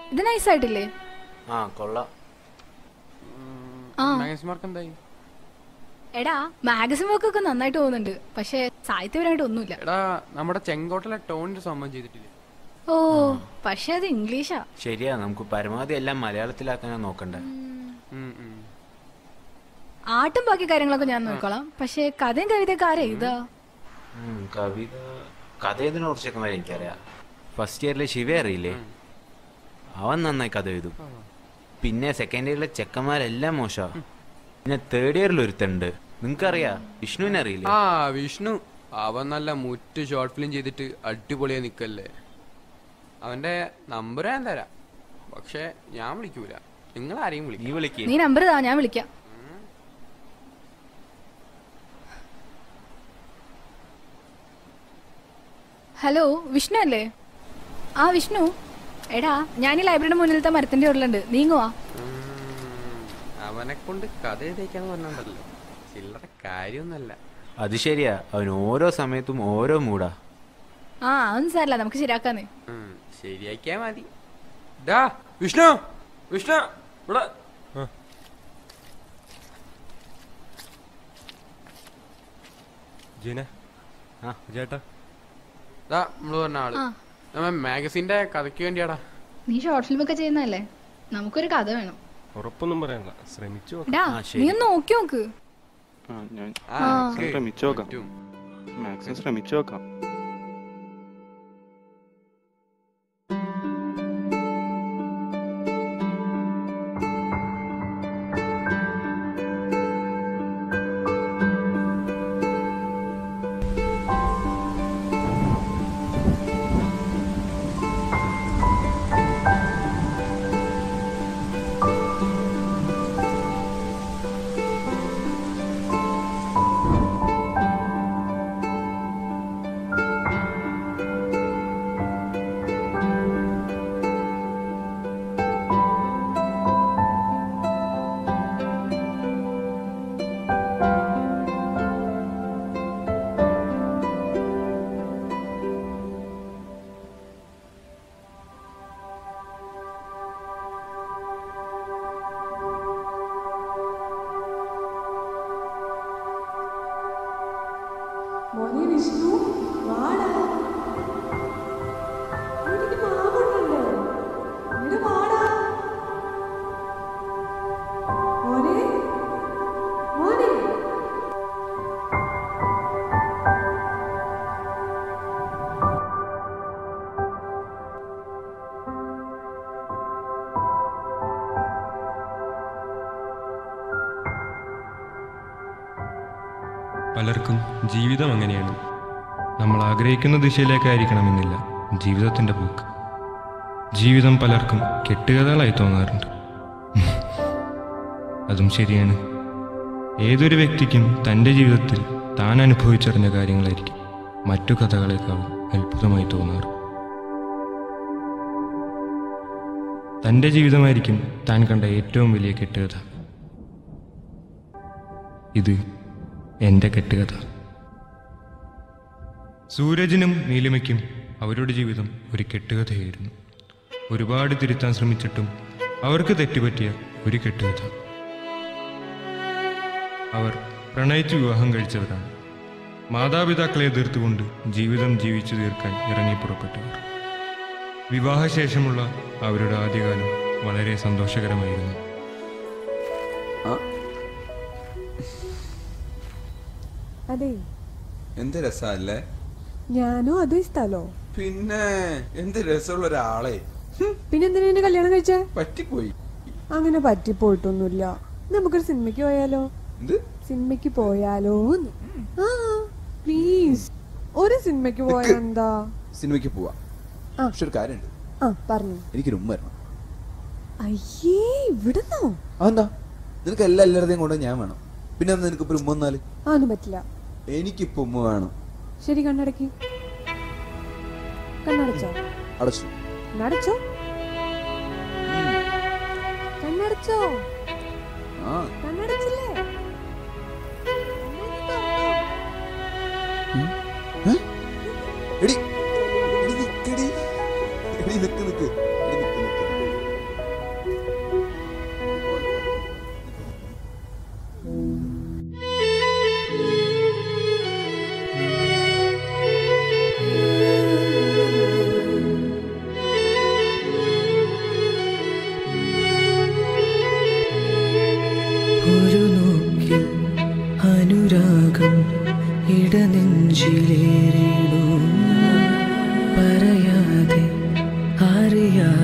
ഇത് നൈസ് ആയിട്ടില്ലേ? ആ കൊള്ളാം. എടാ മാഗസിൻ വർക്ക് ഒക്കെ നന്നായിട്ട് പോകുന്നുണ്ട്, പക്ഷെ സാഹിത്യപരമായിട്ട് ഒന്നുമില്ല. എടാ നമ്മുടെ ചെങ്കോട്ടിലെ ടോണിന്റെ സംഭവം ചെയ്തിട്ടില്ലേ? ഓ പക്ഷെ അത് ഇംഗ്ലീഷാ. ശരിയാ, നമുക്ക് പരമാവധി എല്ലാം മലയാളത്തിലാക്കാനാ നോക്കണ്ടേ. ആട്ടും ബാക്കി കാര്യങ്ങളൊക്കെ ഞാൻ നോക്കണം, പക്ഷെ കഥയും കവിതയൊക്കെ ആരാ ഇതാ? കഥ ഇതിനെ കുറിച്ചൊക്കെ എനിക്കറിയാം. ഫസ്റ്റ് ഇയറിലെ ശിവ അറിയില്ലേ, അവൻ നന്നായി കഥ എഴുതും. പിന്നെ സെക്കൻഡ് ഇയറിലെ ചെക്കന്മാരെല്ലാം മോശം. പിന്നെ തേർഡ് ഇയറിൽ ഒരുത്തുണ്ട്, നിങ്ങൾക്കറിയാ, വിഷ്ണുവിനെ അറിയില്ലേ? ആ വിഷ്ണു, അവൻ നല്ല മുറ്റ് ഷോർട്ട് ഫിലിം ചെയ്തിട്ട് അടിപൊളിയായി നിക്കല്ലേ. അവന്റെ നമ്പർ ഞാൻ തരാം, പക്ഷെ ഞാൻ വിളിക്കൂല. നിങ്ങൾ ആരെയും വിളിക്കും. നീ നമ്പർ താ, ഞാൻ വിളിക്കാം. ഹലോ വിഷ്ണു അല്ലേ? ആ വിഷ്ണു, എടാ ഞാൻ ഈ ലൈബ്രറിയുടെ മുന്നിലത്തെ മരത്തിന്റെ ഉള്ളിലുണ്ട്, നീങ്ങുവാ. അവനെ കൊണ്ട് കഥ എഴുതിക്കാന്ന് പറഞ്ഞല്ലോ, ചില്ലറ കാര്യമൊന്നല്ല. അത് ശരിയാ, അവൻ ഓരോ സമയത്തും ഓരോ മൂടാ. ആ അതൊന്നും സാരല്ല, നമുക്ക് ശരിയാക്കാന്നേ. ശരിയാക്കിയാ മതി. വിഷ്ണു വിഷ്ണു ഇവിടെ ചേട്ടാ, നമ്മള് പറഞ്ഞ ആള് നമ്മ മാഗസിന്റെ കഥയ്ക്ക് വേണ്ടിയാടാ. നീ ഷോർട്ട് ഫിലിം ഒക്കെ ചെയ്യുന്നതല്ലേ, നമുക്കൊരു കഥ വേണം. ഉറപ്പൊന്നും പറയണ്ട, ശ്രമിച്ചു നീ ഒന്ന് നോക്കി നോക്ക്. മാക്സിമം ശ്രമിച്ചു നോക്കാം. പലർക്കും ജീവിതം അങ്ങനെയാണ്. നമ്മൾ ആഗ്രഹിക്കുന്ന ദിശയിലേക്കായിരിക്കണമെന്നില്ല ജീവിതത്തിൻ്റെ പോക്ക്. ജീവിതം പലർക്കും കെട്ടുകഥകളായി തോന്നാറുണ്ട്. അതും ശരിയാണ്. ഏതൊരു വ്യക്തിക്കും തൻ്റെ ജീവിതത്തിൽ താൻ അനുഭവിച്ചറിഞ്ഞ കാര്യങ്ങളായിരിക്കും മറ്റു കഥകളേക്കാൾ അത്ഭുതമായി തോന്നാറ്. തൻ്റെ ജീവിതമായിരിക്കും താൻ കണ്ട ഏറ്റവും വലിയ കെട്ടുകഥ. ഇത് എൻ്റെ കെട്ടുകഥ. സൂരജിനും നീലിമയ്ക്കും അവരുടെ ജീവിതം ഒരു കെട്ടുകഥയായിരുന്നു. ഒരുപാട് തിരുത്താൻ ശ്രമിച്ചിട്ടും അവർക്ക് തെറ്റുപറ്റിയ ഒരു കെട്ടുകഥ. അവർ പ്രണയിച്ച് വിവാഹം കഴിച്ചവരാണ്. മാതാപിതാക്കളെ എതിർത്തുകൊണ്ട് ജീവിതം ജീവിച്ചു തീർക്കാൻ ഇറങ്ങി പുറപ്പെട്ടവർ. വിവാഹശേഷമുള്ള അവരുടെ ആദ്യകാലം വളരെ സന്തോഷകരമായിരുന്നു. അതെ, എന്ത് രസല്ലേ? ഞാനും അതേ സ്ഥലോ. പിന്നെ എന്ത് രസമുള്ള ഒരാളെ. പിന്നെന്തിനാ എന്നെ കല്യാണം കഴിച്ചേ? പറ്റിപ്പോയി. അങ്ങനെ പറ്റിപ്പോയിട്ടൊന്നുമില്ല. നമുക്കൊരു സിനിമയ്ക്ക് പോയാലോ? സിനിമയ്ക്ക് പോയാലോ? ആ പ്ലീസ്, ഒരു സിനിമയ്ക്ക് പോയാ എന്താ? സിനിമയ്ക്ക് പോവാ. പക്ഷെ ഒരു കാര്യമുണ്ട്. പറഞ്ഞു. എനിക്കൊരു ഉമ്മ വരണം. അയ്യേ, ഇവിടുന്നോ? അതെന്താ? നിനക്ക് എല്ലാവരുടെയും കൊണ്ട് ഞാൻ വേണം. പിന്നെ നിനക്ക് ഇപ്പൊ ഉമ്മ വന്നാല്? അതൊന്നും പറ്റില്ല. എനിക്കിപ്പോ ഉമ്മ വേണം. ശരി, കണ്ണടക്കി. കണ്ണടച്ചോ? അടച്ചു. കണ്ണടച്ചോ? കണ്ണടച്ചോ? കണ്ണടച്ചില്ലേ? എടി നിക്ക്.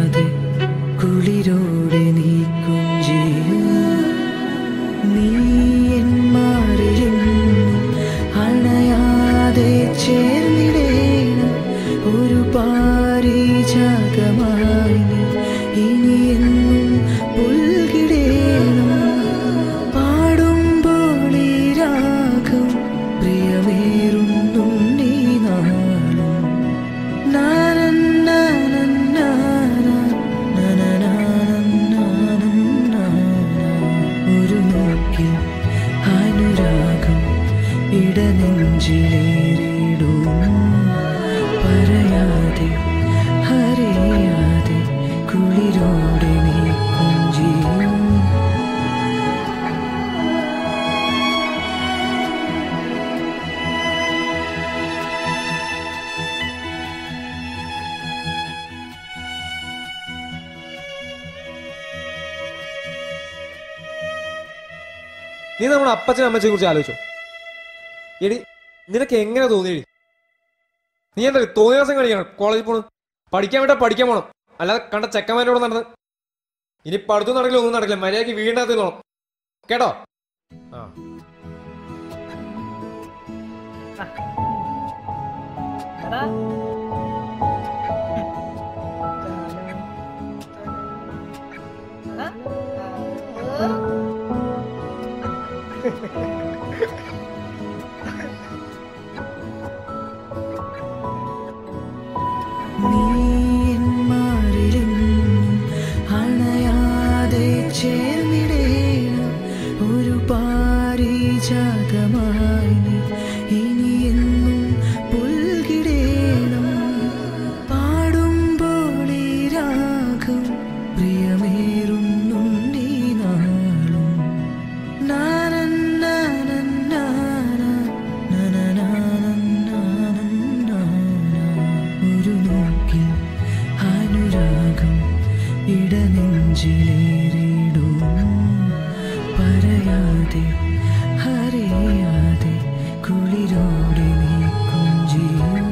പറയാതെ കുളിരോടെ നീ കുഞ്ചിയൂ നീ എന്മാരിലെന്നും അണയാതെ ചേർന്നിടേണം ഒരു പാരിജാതമായി നീ ഇനിയെന്നും പുൽകിടേണം പാടുമ്പോൾ ഈ രാഗം പ്രിയമേറുന്നുണ്ടീ നാളും ഒരു നോക്കിൽ അനുരാഗം ഇടനെഞ്ചിലേറിടും പറയാതെ അറിയാതെ കുളിരോടെ നീ കുഞ്ചിയും നീ നമ്മുടെ അപ്പച്ചനും അമ്മച്ചയെ കുറിച്ച് ആലോചിച്ചോ? എടി നിനക്ക് എങ്ങനെ തോന്നിയടി? നീ എന്താ തോന്നിയ ദിവസം കളിക്കണം കോളേജിൽ പോണം, പഠിക്കാൻ വേണ്ട പഠിക്കാൻ പോണം, അല്ലാതെ കണ്ട ചെക്കന്മാരോട് നടന്ന് ഇനി പഠിത്തം നടക്കില്ല, ഒന്നും നടക്കില്ല. മര്യാദയ്ക്ക് വീടിനകത്ത് നോണം കേട്ടോ? ആ നീ എന്മാരിലെന്നും അണയാതെ ചേർന്നിടേണം ഒരു പാരിജാതമായി നീ ഇനിയെന്നും പുൽകിടേണം പാടുമ്പോൾ ഈ രാഗം പ്രിയമേറുന്നുണ്ടീ നാളും ഒരു നോക്കിൽ അനുരാഗം ഇടനെഞ്ചിലേറിടും പറയാതെ അറിയാതെ കുളിരോടെ നീ കുഞ്ചിയും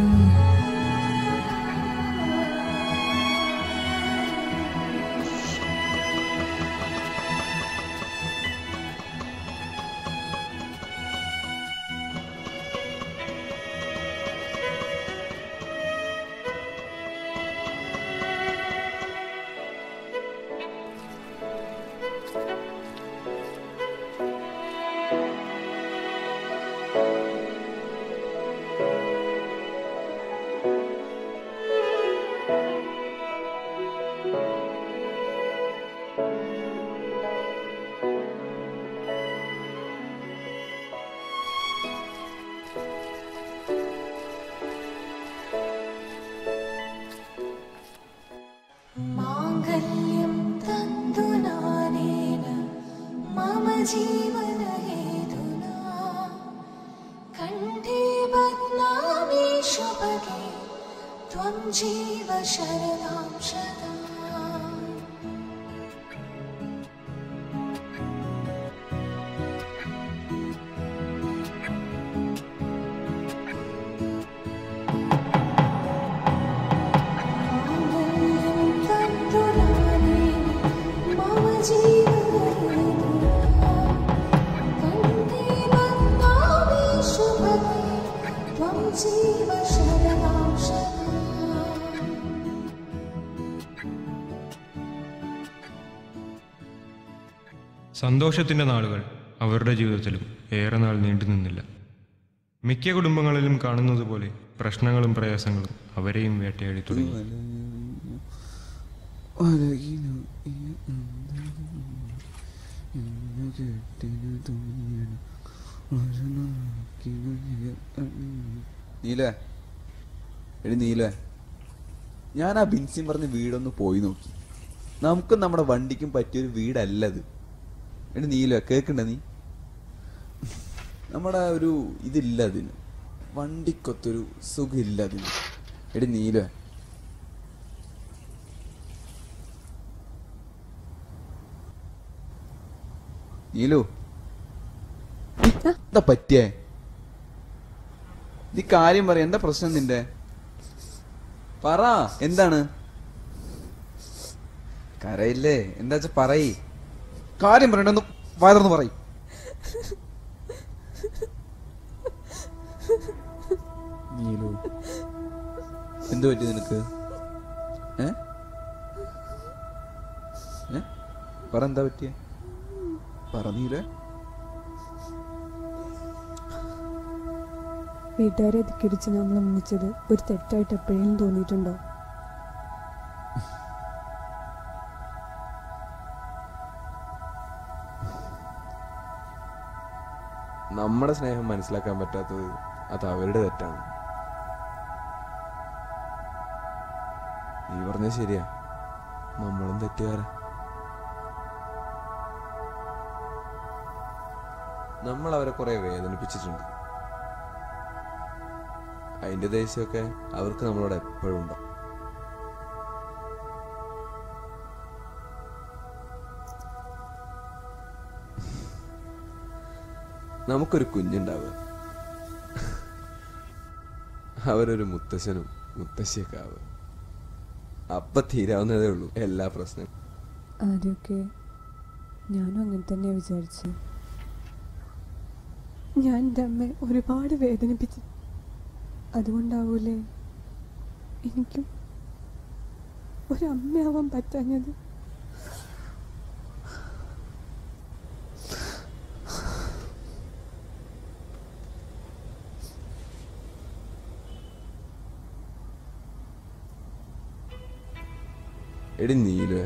മാംഗല്യം തന്തുനാനേന മമ ജീവനഹേതുനാ കണ്ഠേ ബധ്നാമി ശുഭഗേ ത്വം ജീവ ശരദാം ശദാ സന്തോഷത്തിൻ്റെ നാളുകൾ അവരുടെ ജീവിതത്തിലും ഏറെ നാൾ നീണ്ടു നിന്നില്ല. മിക്ക കുടുംബങ്ങളിലും കാണുന്നത് പോലെ പ്രശ്നങ്ങളും പ്രയാസങ്ങളും അവരെയും വേട്ടയാടി തുടങ്ങി. നീലേ എടി നീലേ, ഞാൻ ആ ബിൻസിൻ പറഞ്ഞ വീടൊന്ന് പോയി നോക്കി. നമുക്കും നമ്മുടെ വണ്ടിക്കും പറ്റിയൊരു വീടല്ലത്. എടി നീലേ, കേൾക്കണ്ട നീ? നമ്മുടെ ഒരു ഇതില്ല അതിന്, വണ്ടിക്കൊത്തൊരു സുഖമില്ല അതിന്. എടി നീലേ, നീലു എന്താ പറ്റിയേ? നീ കാര്യം പറ, എന്താ പ്രശ്നം നിന്റെ? പറ, എന്താണ്? കരയില്ലേ? എന്താ വെച്ചാ പറയ്. കാര്യം പറയണ്ടെന്ന് വയറന്ന് പറയും. നീലു, എന്തു പറ്റി നിനക്ക്? പറ, എന്താ പറ്റിയ? പറ നീലേ. വീട്ടുകാരെ ധിക്കരിച്ച് നമ്മൾ ഒന്നിച്ചത് ഒരു തെറ്റായിട്ട് എപ്പോഴേലും തോന്നിയിട്ടുണ്ടോ? നമ്മുടെ സ്നേഹം മനസ്സിലാക്കാൻ പറ്റാത്തത് അത് അവരുടെ തെറ്റാണ്. നീ പറഞ്ഞത് ശരിയാ, നമ്മളും തെറ്റുകാരാ. നമ്മൾ അവരെ കുറെ വേദനിപ്പിച്ചിട്ടുണ്ട്. അതിന്റെ ദേഷ്യമൊക്കെ അവർക്ക് നമ്മളോട് എപ്പോഴും ഉണ്ടാവും. നമുക്കൊരു കുഞ്ഞുണ്ടാവുക, അവരൊരു മുത്തശ്ശനും മുത്തശ്ശിയൊക്കെ ആവുക. അപ്പൊ തീരാവുന്നതേ ഉള്ളൂ എല്ലാ പ്രശ്നവും. ആദ്യമൊക്കെ ഞാനും അങ്ങനെ തന്നെ വിചാരിച്ചു. ഞാൻ എൻ്റെ അമ്മയെ ഒരുപാട് വേദനിപ്പിച്ചു. അതുകൊണ്ടാവൂലേ എനിക്കും ഒരമ്മയാവാൻ പറ്റാഞ്ഞത്. എടി നീലേ,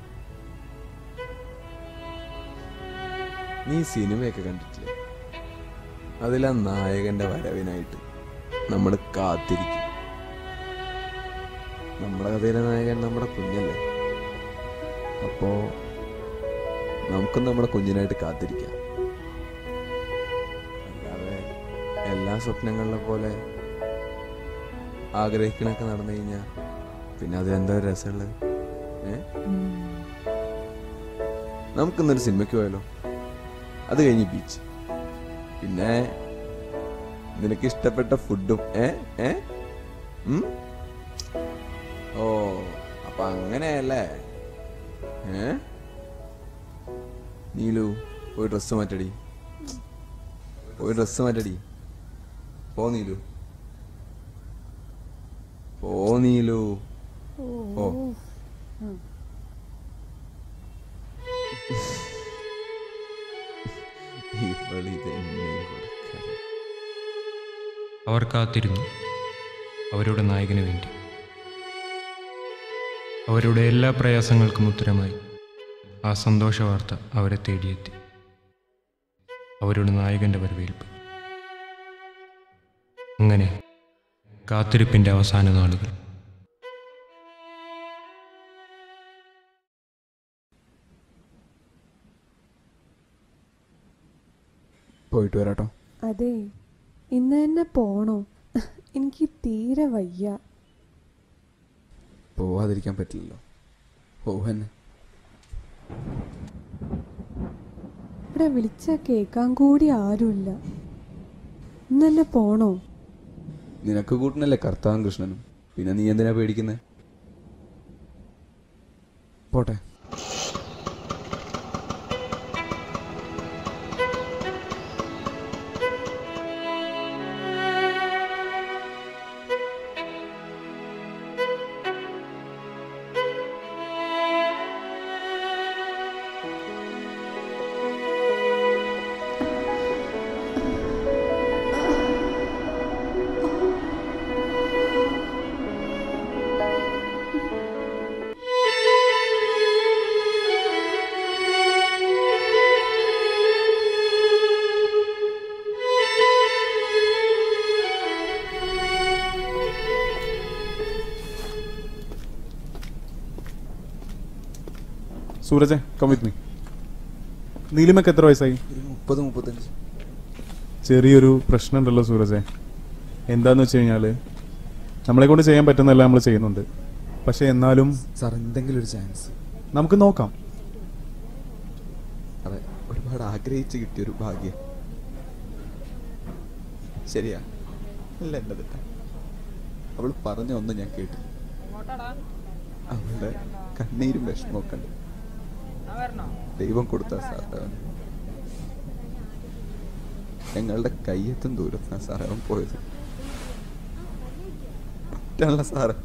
നീ സിനിമയൊക്കെ കണ്ടിട്ടില്ലേ? അതിലാ നായകന്റെ വരവിനായിട്ട് നമ്മൾ കാത്തിരിക്കും. നമ്മുടെ കഥയിലെ നായകൻ നമ്മുടെ കുഞ്ഞല്ലേ. അപ്പോ നമുക്കും നമ്മുടെ കുഞ്ഞിനായിട്ട് കാത്തിരിക്കാം. അല്ലാതെ എല്ലാ സ്വപ്നങ്ങളിലെ പോലെ ആഗ്രഹിക്കണൊക്കെ നടന്നു കഴിഞ്ഞാ പിന്നെ അതിലെന്താ രസമുള്ളത്? നമുക്കിന്നൊരു സിനിമയ്ക്ക് പോയാലോ? അത് കഴിഞ്ഞ് ബീച്ച്, പിന്നെ നിനക്ക് ഇഷ്ടപ്പെട്ട ഫുഡും. ഓ, അപ്പൊ അങ്ങനെയല്ലേ? നീലു, പോയി ഡ്രസ്സ് മാറ്റടി. പോ നീലു, ഓ. അവർ കാത്തിരുന്നു അവരുടെ നായകന് വേണ്ടി. അവരുടെ എല്ലാ പ്രയാസങ്ങൾക്കും ഉത്തരമായി ആ സന്തോഷ വാർത്ത അവരെ തേടിയെത്തി. അവരുടെ നായകന്റെ വരവേൽപ്പ്. അങ്ങനെ കാത്തിരിപ്പിന്റെ അവസാന നാളുകൾ. പോയിട്ട് വരാട്ടോ. അതെ, ഇന്ന് തന്നെ പോണോ? എനിക്ക് തീരെ വയ്യ. പോവാതിരിക്കാൻ പറ്റില്ലല്ലോ, പോവന്നെ. ഇവിടെ വിളിച്ച കേൾക്കാൻ കൂടി ആരുമില്ല. ഇന്ന് തന്നെ പോണോ? നിനക്ക് കൂട്ടനല്ലേ കർത്താവും കൃഷ്ണനും, പിന്നെ നീ എന്തിനാ പേടിക്കുന്നേ? പോട്ടെ. Sooraj, come with me. നീലിമയ്ക്ക് എത്ര വയസ്സായി? 30-35. ചെറിയൊരു പ്രശ്നമുണ്ടല്ലോ സൂരജ്. എന്താന്ന് വെച്ച് കഴിഞ്ഞാൽ നമ്മളെ കൊണ്ട് ചെയ്യാൻ പറ്റുന്നതെല്ലാം നമ്മൾ ചെയ്യുന്നുണ്ട്. പക്ഷെ എന്നാലും സാർ, എന്തെങ്കിലും ഒരു ചാൻസ് നമുക്ക് നോക്കാം. അതെ, ഒരുപാട് ആഗ്രഹിച്ച് കിട്ടിയൊരു ഭാഗ്യം. ശരിയാ, അല്ല എൻ്റെ തെറ്റാ. അവൾ പറഞ്ഞ ഒന്നും ഞാൻ കേട്ടില്ല. അവളുടെ കണ്ണീരും വിഷമമൊക്കെ ഉണ്ട്. ദൈവം കൊടുത്ത സാർ അവന്. ഞങ്ങളുടെ കയ്യെത്തും ദൂരത്താണ് സാർ അവൻ പോയത്. പറ്റാനുള്ള സാറ്.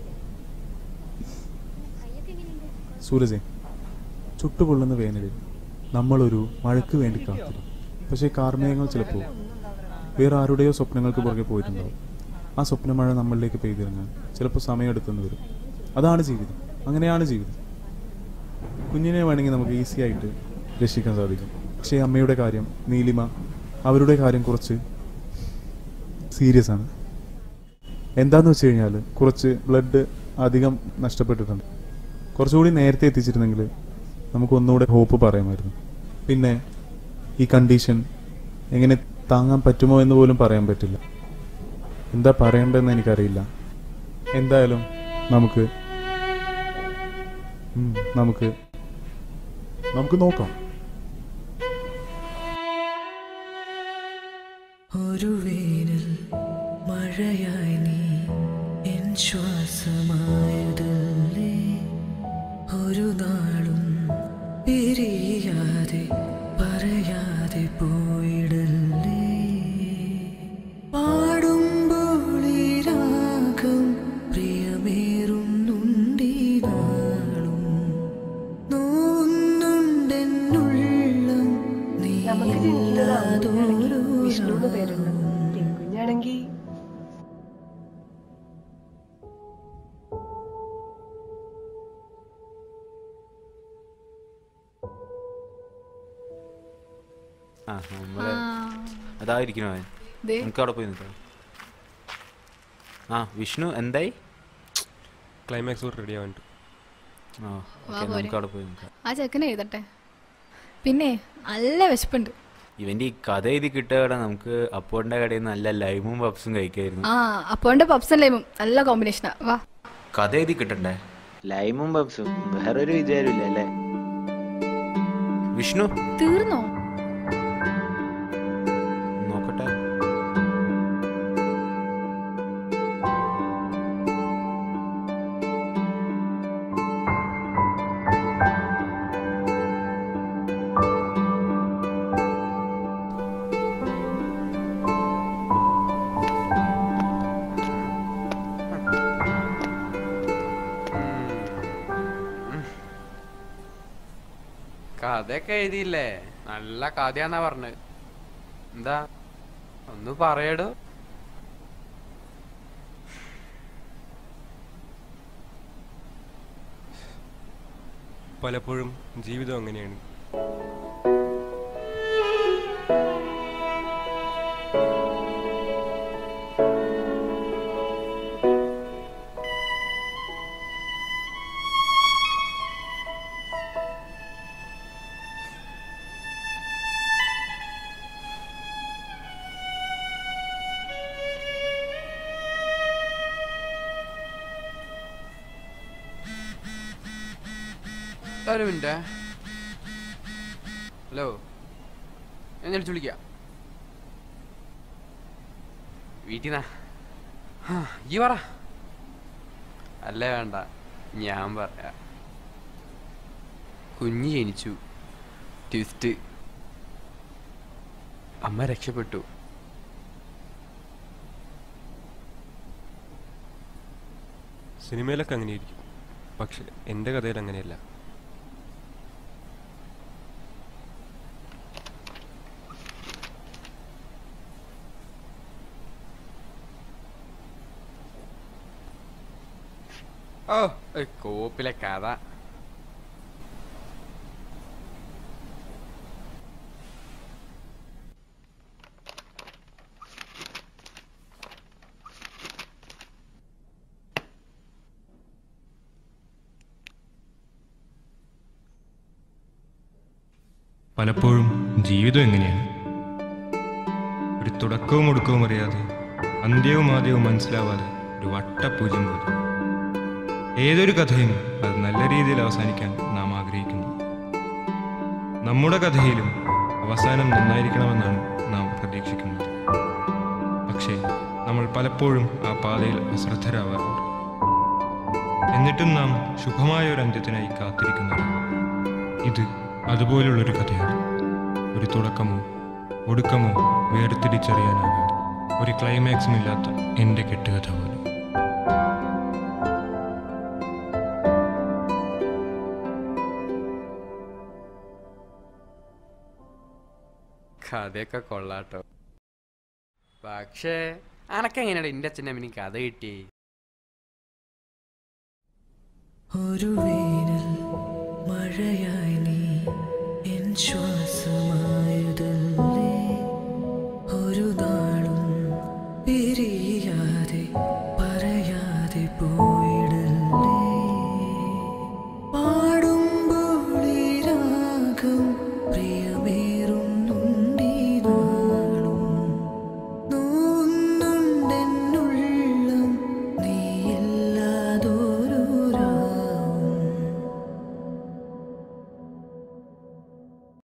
സൂരജെ, ചുട്ടുപൊള്ളുന്ന വേനലിൽ നമ്മളൊരു മഴയ്ക്ക് വേണ്ടി കാത്തിരും. പക്ഷേ കാർമേഘങ്ങൾ ചിലപ്പോൾ വേറെ ആരുടെയോ സ്വപ്നങ്ങൾക്ക് പുറകെ പോയിട്ടുണ്ടാവും. ആ സ്വപ്നമഴ നമ്മളിലേക്ക് പെയ്തിറങ്ങാൻ ചിലപ്പോൾ സമയമെടുത്തെന്ന് വരും. അതാണ് ജീവിതം, അങ്ങനെയാണ് ജീവിതം. കുഞ്ഞിനെ വേണമെങ്കിൽ നമുക്ക് ഈസി ആയിട്ട് രക്ഷിക്കാൻ സാധിക്കും. പക്ഷേ അമ്മയുടെ കാര്യം, നീലിമ, അവരുടെ കാര്യം കുറച്ച് സീരിയസ് ആണ്. എന്താണെന്ന് വെച്ച് കഴിഞ്ഞാൽ കുറച്ച് ബ്ലഡ് അധികം നഷ്ടപ്പെട്ടിട്ടുണ്ട്. കുറച്ചുകൂടി നേരത്തെ എത്തിച്ചിരുന്നെങ്കിൽ നമുക്ക് ഒന്നുകൂടെ ഹോപ്പ് പറയാമായിരുന്നു. പിന്നെ ഈ കണ്ടീഷൻ എങ്ങനെ താങ്ങാൻ പറ്റുമോ എന്ന് പോലും പറയാൻ പറ്റില്ല. എന്താ പറയേണ്ടതെന്ന് എനിക്കറിയില്ല. എന്തായാലും നമുക്ക് നോക്കാം. ഒരു വേനൽ മഴയായി നീ എൻ ശ്വാസമായതല്ലേ, ഒരു നാളും പിരിയാതെ പറയാതെ പോയിടല്ലേ. പാടുമ്പോൾ ഈ രാഗം പ്രിയമേറുന്നുണ്ടീ നാളും, നോവുന്നുണ്ടെന്നുള്ളം നീ ഇല്ലാതോരോ കുഞ്ഞാണെങ്കി അതായിരിക്കണോ അവൻ? നമുക്ക് അവിടെ പോയി നിൽക്കാം. വിഷ്ണു എന്തായി? ക്ലൈമാക്സ് റെഡി ആവാൻ. നമുക്ക് അവിടെ പോയി നിൽക്കാം. ആ ചെക്കനെ എഴുതട്ടെ. പിന്നെ നല്ല വിശപ്പുണ്ട്. ഇവന്റെ ഈ കഥ എഴുതി കിട്ടുക നമുക്ക് അപ്പോന്റെ കടയിൽ നിന്ന് നല്ല ലൈമും പപ്സും കഴിക്കായിരുന്നു. അപ്പോന്റെ പപ്സും ലൈമും നല്ല കോമ്പിനേഷനാ. വാ, കഥ എഴുതി കിട്ടണ്ടേ? ലൈമും പപ്സും വേറൊരു വിചാരമില്ല അല്ലേ? വിഷ്ണു തീർന്നോ? നോക്കട്ടെ. കഥയൊക്കെ എഴുതിയില്ലേ? നല്ല കഥയാന്നാ പറഞ്ഞത്. എന്താ ഒന്ന് പറയടോ. പലപ്പോഴും ജീവിതം അങ്ങനെയാണ്. ഒരു മിനിറ്റ്. ഹലോ, ഞാൻ വിളിച്ചു വിളിക്കാം. വീട്ടിൽ നിന്നാ? ഈ പറ. അല്ലേ വേണ്ട, ഞാൻ പറയാ. കുഞ്ഞ് ജനിച്ചു. ട്വിസ്റ്റ്, അമ്മ രക്ഷപ്പെട്ടു. സിനിമയിലൊക്കെ അങ്ങനെയായിരിക്കും, പക്ഷെ എൻ്റെ കഥയിൽ അങ്ങനെയല്ല. കോപ്പിലെ കഥ. പലപ്പോഴും ജീവിതം എങ്ങനെയാണ്? ഒരു തുടക്കവും ഒടുക്കവും അറിയാതെ, അന്ത്യവും ആദ്യവും മനസ്സിലാവാതെ ഒരു വട്ടപൂജ്യം പോലെ. ഏതൊരു കഥയും അത് നല്ല രീതിയിൽ അവസാനിക്കാൻ നാം ആഗ്രഹിക്കുന്നു. നമ്മുടെ കഥയിലും അവസാനം നന്നായിരിക്കണമെന്നാണ് നാം പ്രതീക്ഷിക്കുന്നത്. പക്ഷേ നമ്മൾ പലപ്പോഴും ആ പാതയിൽ അശ്രദ്ധരാവാറുണ്ട്. എന്നിട്ടും നാം ശുഭമായ ഒരു അന്ത്യത്തിനായി കാത്തിരിക്കുന്നത്. ഇത് അതുപോലുള്ളൊരു കഥയാണ്. ഒരു തുടക്കമോ ഒടുക്കമോ വേർതിരിച്ചറിയാനാകാതെ ഒരു ക്ലൈമാക്സും ഇല്ലാത്ത എൻ്റെ കെട്ടുകഥ പോലെ. കഥയൊക്കെ കൊള്ളാട്ടോ. പക്ഷേ അനക്കെങ്ങനെയാണ് എൻ്റെ അച്ഛൻ്റെ അമ്മ കഥ കിട്ടി? ഒരു വേനൽ മഴയായി നീ എൻ ശ്വാസമായതല്ലേ, ഒരു നാളും പിരിയാതെ പറയാതെ പോയി